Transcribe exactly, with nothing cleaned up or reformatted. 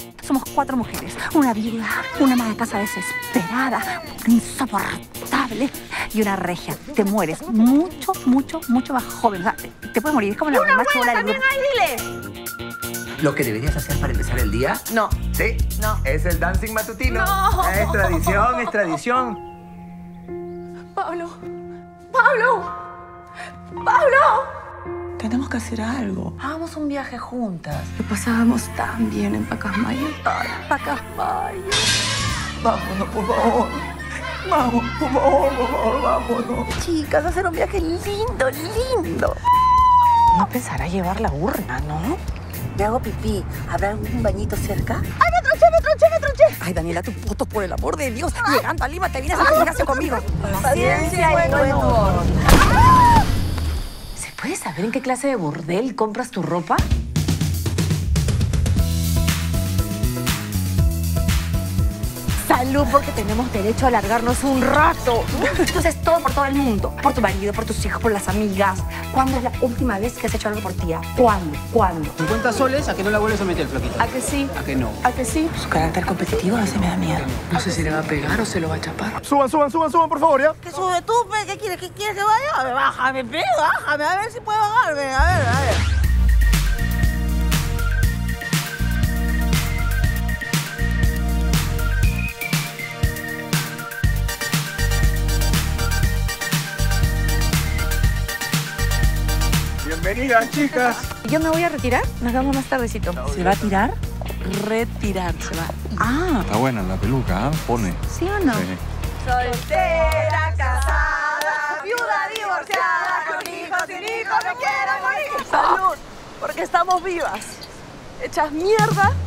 Somos cuatro mujeres, una viuda, una ama de casa desesperada, insoportable y una regia. Te mueres mucho, mucho, mucho más joven. O sea, te puedes morir. Es como la ¡Una más buena chola del también grupo. hay, dile! Lo que deberías hacer para empezar el día. No. ¿Sí? No. Es el dancing matutino. No. Es tradición, es tradición. Pablo. Pablo. Pablo. Tenemos que hacer algo. Hagamos un viaje juntas. Lo pasábamos tan bien en Pacasmayo. Ay, Pacasmayo. Vámonos, por favor. Vamos, por favor, por favor, vámonos. Chicas, hacer un viaje lindo, lindo. No pensará llevar la urna, ¿no? Me hago pipí. ¿Habrá algún bañito cerca? ¡Ay, me tronché, me tronché, me tronché! Ay, Daniela, tu foto, por el amor de Dios. Llegando a Lima, te vienes a gimnasio conmigo. Paciencia y buen humor. ¿Se puede saber en qué clase de burdel compras tu ropa? Salud, porque tenemos derecho a alargarnos un rato. Entonces, todo por todo el mundo. Por tu marido, por tus hijos, por las amigas. ¿Cuándo es la última vez que has hecho algo por tía? ¿Cuándo? ¿Cuándo? cincuenta soles a que no la vuelves a meter, flaquito. ¿A que sí? ¿A que no? ¿A que sí? Su carácter competitivo a veces me da miedo. No sé si le va a pegar o se lo va a chapar. Suban, suban, suban, suban, por favor, ¿ya? ¿Qué sube tú, pe? ¿Qué quieres? ¿Qué quieres que vaya? A ver, bájame, pe, bájame, a ver si puedo bajarme. A ver, a ver. Bienvenidas, chicas. Yo me voy a retirar. Nos vemos más tardecito. ¿Se va a tirar? Retirar, se va. Ah, Está buena la peluca, ¿eh? Pone. ¿Sí o no? Sí. Soltera, casada, viuda, divorciada, con hijos, sin hijos, me quiero morir. Salud, porque estamos vivas. Hechas mierda,